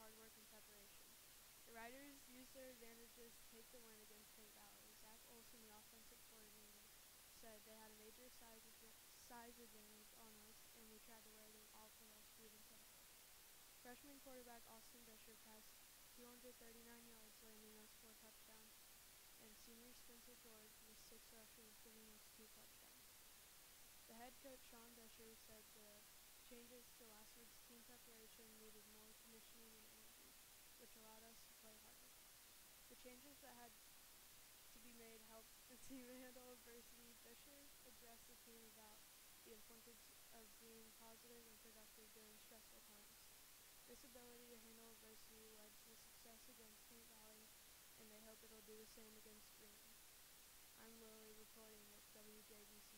hard work and preparation. The Riders used their advantages to take the win against Paint Valley. Zach Olson, the offensive coordinator, said they had a major size advantage on us, and we tried to wear them off with our speed and tempo. Freshman quarterback Austin Bishop passed 239 yards, landing us 4 touchdowns, and senior Spencer George with 6 rushes, giving us 2 touchdowns. The head coach Sean Disher said the changes to last week's team preparation needed more conditioning and energy, which allowed us to play harder. The changes that had to be made helped the team handle adversity. Disher addressed the team about the importance of being positive and productive during stressful times. This ability to handle adversity led to the success against Paint Valley, and they hope it'll do the same against Greenland. I'm Lily reporting with WJBC.